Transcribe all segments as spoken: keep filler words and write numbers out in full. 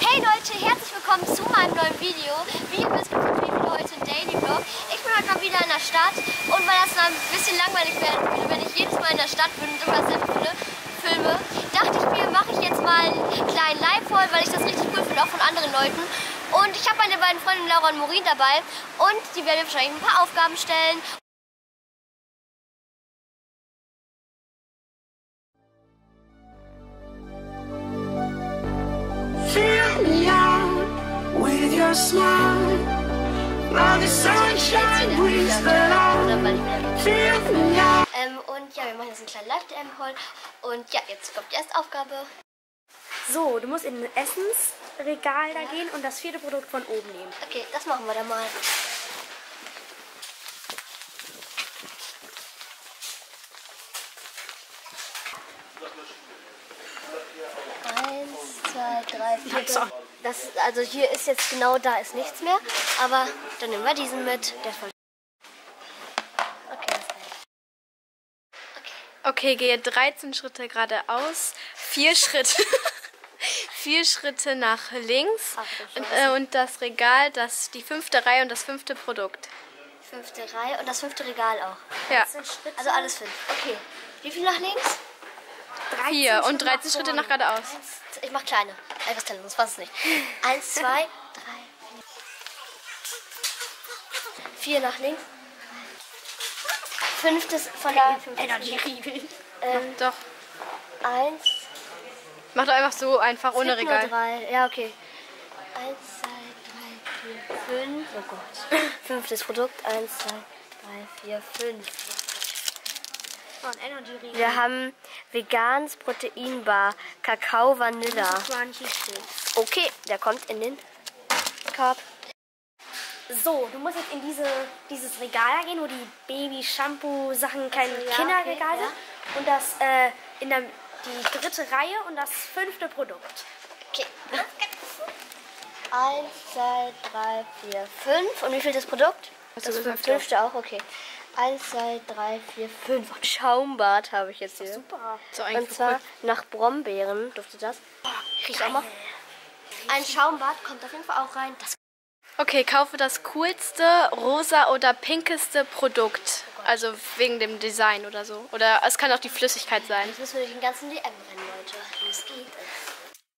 Hey Leute, herzlich willkommen zu meinem neuen Video. Wie ihr wisst, bekommt ihr wieder heute ein Daily Vlog. Ich bin heute mal wieder in der Stadt und weil das dann ein bisschen langweilig werden würde, wenn ich jedes Mal in der Stadt bin und immer dasselbe filme, dachte ich mir, mache ich jetzt mal einen kleinen Live-Haul, weil ich das richtig cool finde, auch von anderen Leuten. Und ich habe meine beiden Freundinnen Laura und Maureen dabei und die werden mir wahrscheinlich ein paar Aufgaben stellen. Fill me out with your smile. Now the sunshine brings the light. Fill me out. Ähm, und ja, wir machen jetzt einen kleinen Live-D M-Haul. Und ja, jetzt kommt die erste Aufgabe. So, du musst in ein Essensregal da gehen und das vierte Produkt von oben nehmen. Okay, das machen wir dann mal. Eins, zwei, drei, vier. Das, also hier ist jetzt genau da ist nichts mehr, aber dann nehmen wir diesen mit. Der ist voll. Okay, das reicht. Okay, gehe dreizehn Schritte geradeaus, vier Schritte, vier Schritte nach links und, äh, und das Regal, das die fünfte Reihe und das fünfte Produkt. Fünfte Reihe und das fünfte Regal auch. Ja, Also alles fünf. Okay. Wie viel nach links? vier und dreizehn Schritte nach geradeaus. Eins, ich mach kleine. Etwas kleiner, sonst passt es nicht. Eins, zwei, drei, vier. Vier nach links. Fünftes von der Energy-Riegel. Ähm, Doch, eins. mach doch einfach so einfach ohne Es gibt nur Regal. drei. Ja, okay. Eins, zwei, drei, vier, fünf. Oh Gott. Fünftes Produkt. Eins, zwei, drei, vier, fünf. Wir haben veganes Proteinbar, Kakao, Vanilla. Okay, der kommt in den Korb. So, du musst jetzt in diese, dieses Regal gehen, wo die Baby-Shampoo-Sachen, kein Also, ja, Kinderregal okay, sind. Und das äh, in der, die dritte Reihe und das fünfte Produkt. Okay. Eins, zwei, drei, vier, fünf. Und wie viel das Produkt? Hast Das du gesagt, fünfte auch, okay. Eins, zwei, drei, vier, fünf. Schaumbad habe ich jetzt hier. Super. So Und eigentlich zwar cool. nach Brombeeren. Duftet das? Riecht auch mal. Ein Schaumbad kommt auf jeden Fall auch rein. Das Okay, kaufe das coolste, rosa oder pinkeste Produkt. Also wegen dem Design oder so. Oder es kann auch die Flüssigkeit sein. Jetzt müssen wir durch den ganzen D M rennen, Leute. Los geht es.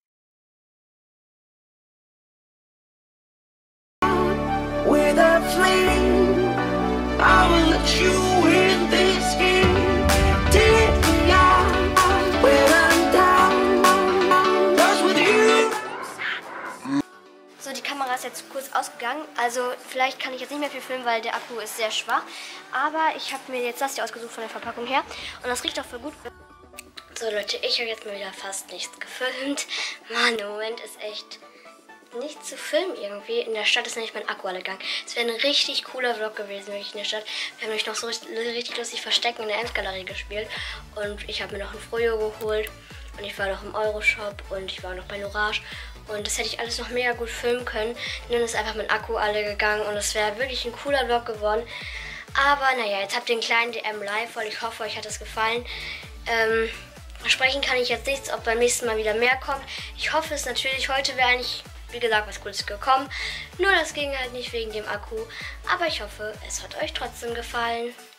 With a flame, I will let you in this game. Take me out when I'm down. Just with you. So, die Kamera ist jetzt kurz ausgegangen. Also vielleicht kann ich jetzt nicht mehr viel filmen, weil der Akku ist sehr schwach. Aber ich habe mir jetzt das hier ausgesucht von der Verpackung her. Und das riecht auch voll gut. So Leute, ich habe jetzt mal wieder fast nichts gefilmt. Mann, im Moment ist echt nichts zu filmen irgendwie. In der Stadt ist nämlich mein Akku alle gegangen. Es wäre ein richtig cooler Vlog gewesen, wirklich in der Stadt. Wir haben nämlich noch so richtig, richtig lustig Verstecken in der Ems-Galerie gespielt. Und ich habe mir noch ein Froyo geholt. Und ich war noch im Euroshop und ich war noch bei Norage. Und das hätte ich alles noch mega gut filmen können. Und dann ist einfach mein Akku alle gegangen und es wäre wirklich ein cooler Vlog geworden. Aber naja, jetzt habt ihr einen kleinen D M live, weil ich hoffe, euch hat es gefallen. Ähm, versprechen kann ich jetzt nichts, ob beim nächsten Mal wieder mehr kommt. Ich hoffe es natürlich. Heute wäre eigentlich, wie gesagt, was Cooles gekommen. Nur das ging halt nicht wegen dem Akku. Aber ich hoffe, es hat euch trotzdem gefallen.